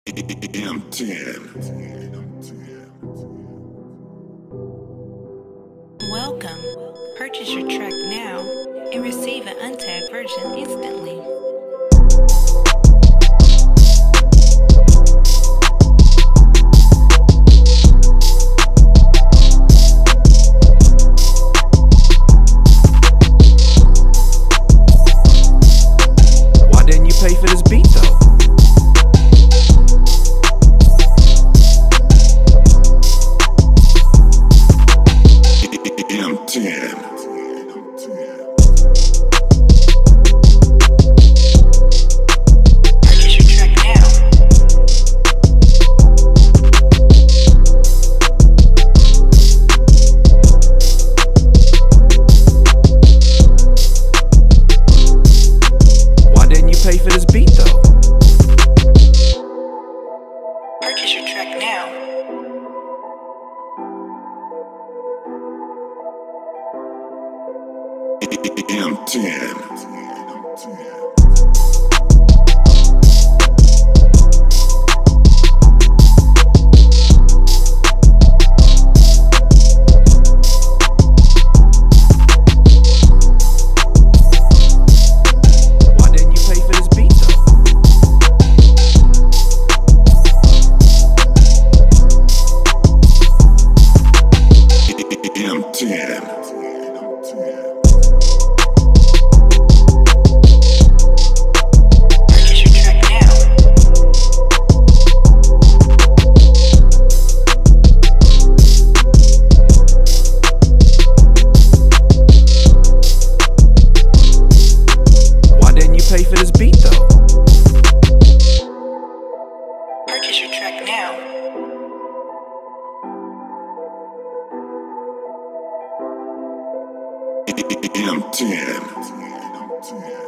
M10. Welcome. Purchase your track now and receive an untagged version instantly. Why didn't you pay for this beat though? M10. Purchase your track now. Why didn't you pay for this beat though? Purchase your track now. M10. Why didn't you pay for this beat though? M10. Purchase your track now. Why didn't you pay for this beat though? Purchase your track now. M10.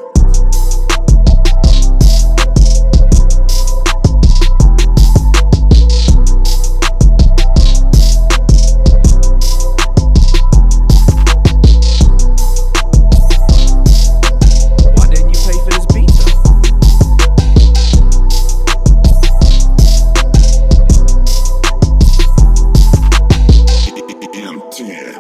Why didn't you pay for this beat though? M10.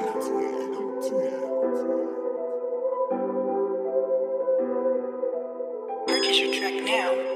Purchase your track now.